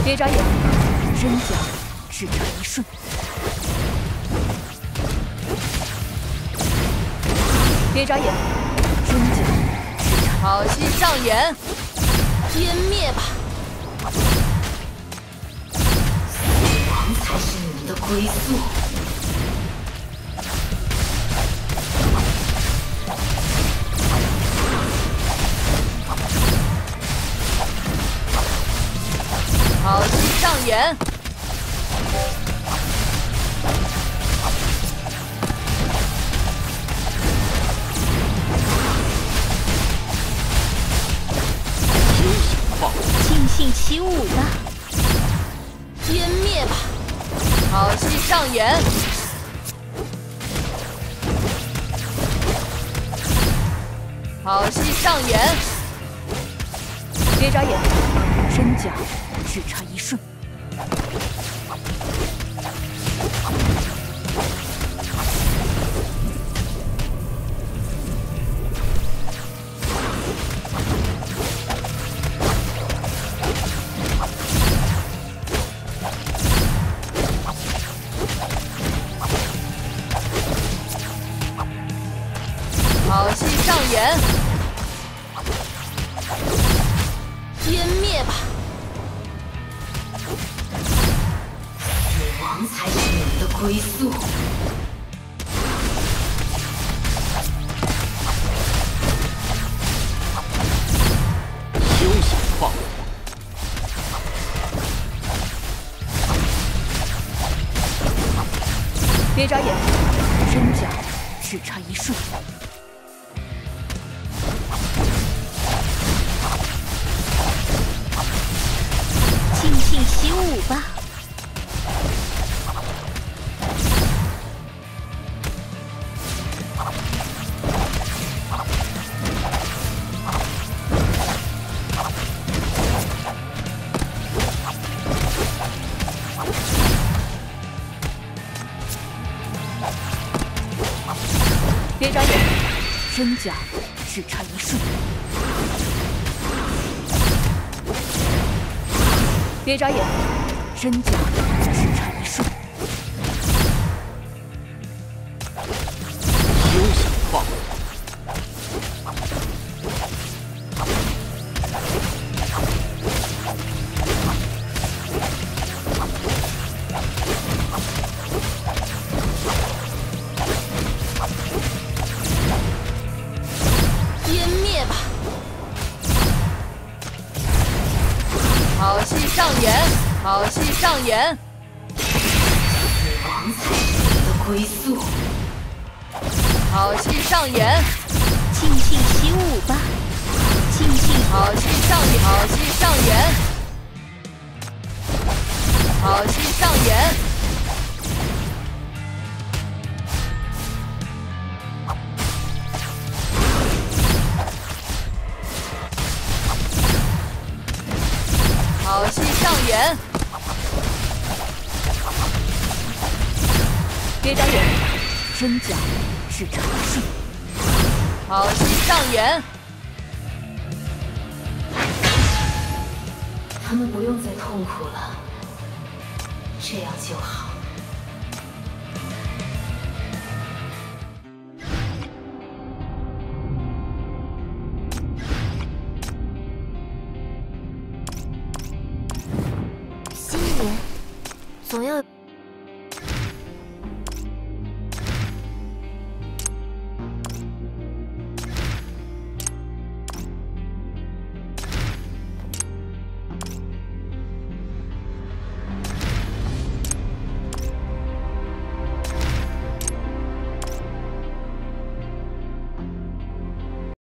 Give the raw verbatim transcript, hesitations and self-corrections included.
别眨眼，真假只差一瞬。别眨眼，真假只差。好戏上演，湮灭吧！ 死亡才是你们的归宿。 好戏上演， 休息吧， 尽兴起舞吧，湮灭吧！好戏上演，好戏上演，别眨眼，真假。 只差一瞬，好戏上演，湮灭吧！ 死亡才是你们的归宿。 休息吧。 别眨眼，真假只差一瞬。尽兴起舞吧！ 别眨眼，真假只差一瞬。别眨眼，真假只差一瞬。 休息吧。好戏上演，好戏上演， 死亡才是你们的归宿。 好戏上演，尽兴起舞吧！尽兴，好戏上演，好戏上演，好戏上演，好戏上演，别眨眼，真假只差一瞬。好戏上演， 他们不用再痛苦了，这样就好。 新年总要。